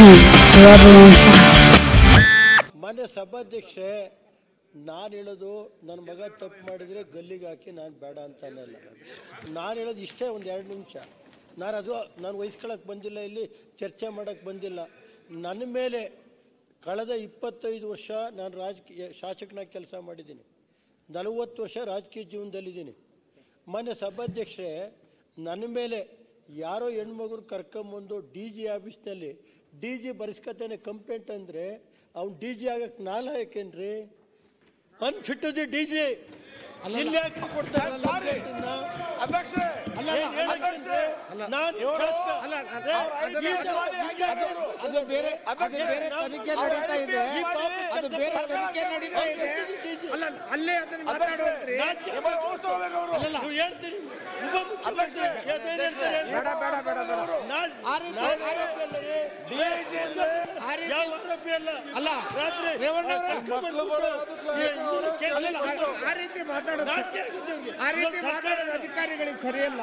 forever on fire. ಮಾನ್ಯ ಸಭಾಧ್ಯಕ್ಷೆ, ನಾನು ಹೇಳೋದು ನನ್ನ ಮಗ ತಪ್ಪು ಮಾಡಿದರೆ ಗಲ್ಲಿಗೆ ಹಾಕಿ ನಾನು ಬೇಡ ಅಂತ ಅನ್ನಲ್ಲ. ನಾನು ಹೇಳೋದು ಇಷ್ಟೇ, ಒಂದು 2 ನಿಮಿಷ. ನಾನು ವಹಿಸ್ಕೊಳ್ಳೋಕೆ ಬಂದಿಲ್ಲ, ಇಲ್ಲಿ ಚರ್ಚೆ ಮಾಡೋಕ್ಕೆ ಬಂದಿಲ್ಲ. ನನ್ನ ಮೇಲೆ ಕಳೆದ 25 ವರ್ಷ ನಾನು ರಾಜಕೀಯ ಶಾಸಕನಾಗಿ ಕೆಲಸ ಮಾಡಿದ್ದೀನಿ. 40 ವರ್ಷ ರಾಜಕೀಯ ಜೀವನದಲ್ಲಿದ್ದೀನಿ. ಮಾನ್ಯ ಸಭಾಧ್ಯಕ್ಷೆ, ನನ್ನ ಮೇಲೆ ಯಾರೋ ಹೆಣ್ಮಗುರು ಕರ್ಕೊಂಬಂದು DG ಆಫೀಸ್ನಲ್ಲಿ DG ಬರೆಸ್ಕೊತಾನೆ ಕಂಪ್ಲೇಂಟ್ ಅಂದರೆ ಅವ್ನು DG ಆಗಕ್ಕೆ ನಾಲಾಯಕೇನ್ರಿ? ಅನ್ಫಿಟ್ ಟು ದಿ DG ಇಲ್ಲಿ ಯಾಕೆ ಕೊಡ್ತಾರೆ? ಅಲ್ಲೇ ಅದನ್ನು ಮಾತಾಡುವಂತ್ರಿ. ಆ ರೀತಿ ಮಾತಾಡೋದು ಅಧಿಕಾರಿಗಳಿಗೆ ಸರಿಯಲ್ಲ.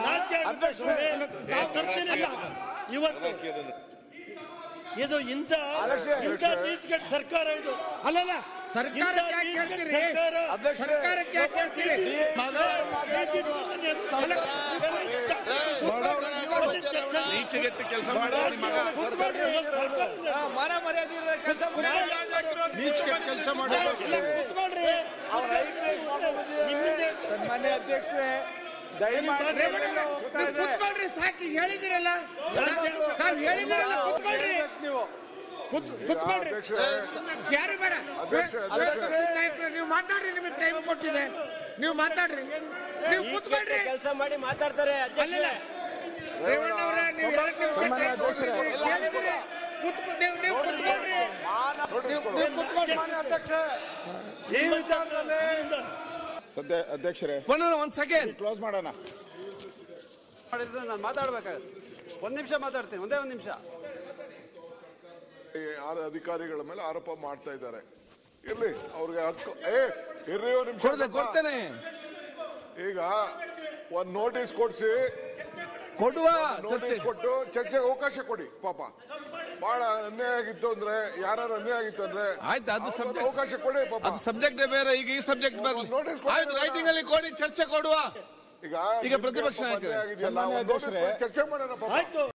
ಇವತ್ತು ಇದು ಇಂಥ ನೀಚಗೆಟ್ಟ ಸರ್ಕಾರ ಇದು. ಅಲ್ಲಲ್ಲ, ಸರ್ಕಾರಕ್ಕೆ ಯಾಕೆ ಹೇಳ್ತೀರಿ? ಸರ್ಕಾರಕ್ಕೆ ಯಾಕೆ ಹೇಳ್ತೀರಿ? ನೀಚಗೆಟ್ಟು ಕೆಲಸ ಮಾಡಿ ಕೆಲಸ ಮಾಡಿ. ಸನ್ಮಾನ್ಯ ಅಧ್ಯಕ್ಷರೇ, ಕುತ್ಕೊಳ್ರಿ, ಸಾಕಿ ಹೇಳಿದಿರಲ್ಲ, ನಾವು ಹೇಳಿದಿರಲ್ಲ, ಕುತ್ಕೊಳ್ರಿ ನೀವು. ಕುತ್ಕೊಳ್ರಿ, ಯಾರು ಬೇಡ. ನೀವು ಮಾತಾಡ್ರಿ, ನಿಮಗೆ ಟೈಮ್ ಕೊಟ್ಟಿದೆ, ನೀವು ಮಾತಾಡ್ರಿ, ನೀವು ಕುತ್ಕೊಳ್ರಿ. ಕೆಲಸ ಮಾಡಿ ಮಾತಾಡ್ತಾರೆ. ಅಲ್ಲಲ್ಲ ರೇವಣ್ಣ ಅವರ, ನೀವು 2 ನಿಮಿಷ ಹೇಳಿದಿರಿ, ನೀವು ಕುತ್ಕೊಳ್ರಿ. ಈ ವಿಚಾರದಲ್ಲಿ ಸದ್ಯ ಅಧ್ಯಕ್ಷರೇ, ಒಂದ್ ಸೆಕೆಂಡ್ ಕ್ಲೋಸ್ ಮಾಡೋಣ. ನಾನು ಮಾತಾಡ್ಬೇಕಾಗುತ್ತೆ. 1 ನಿಮಿಷ ಮಾತಾಡ್ತೀನಿ, ಒಂದೇ 1 ನಿಮಿಷ. ಅಧಿಕಾರಿಗಳ ಮೇಲೆ ಆರೋಪ ಮಾಡ್ತಾ ಇದ್ದಾರೆ. ಇರ್ಲಿ, ಅವ್ರಿಗೆ ಹಕ್ಕು. ಇರ್ರಿ, ಒಂದು ನಿಮಿಷ ಕೊಡ್ತೇನೆ. ಈಗ ಒಂದ್ ನೋಟಿಸ್ ಕೊಡ್ಸಿ, ಕೊಡುವ ನೋಟಿಸ್ ಕೊಟ್ಟು ಚರ್ಚೆಗೆ ಅವಕಾಶ ಕೊಡಿ. ಪಾಪ ಬಹಳ ಅನ್ಯಾಯ ಆಗಿತ್ತು ಅಂದ್ರೆ, ಯಾರು ಅನ್ಯಾಯ ಆಗಿತ್ತು ಅಂದ್ರೆ ಆಯ್ತು, ಅದು ಅವಕಾಶ ಕೊಡಿ. ಪಾಪ ಅದು ಸಬ್ಜೆಕ್ಟ್ ಬೇರೆ, ಈಗ ಈ ಸಬ್ಜೆಕ್ಟ್ ಬರಲಿ. ಆಯ್ತು, ರೈಟಿಂಗ್ ಅಲ್ಲಿ ಕೊಡಿ, ಚರ್ಚೆ ಕೊಡುವ. ಈಗ ಪ್ರತಿಪಕ್ಷ ಚರ್ಚೆ ಮಾಡೋಣ. ಆಯ್ತು,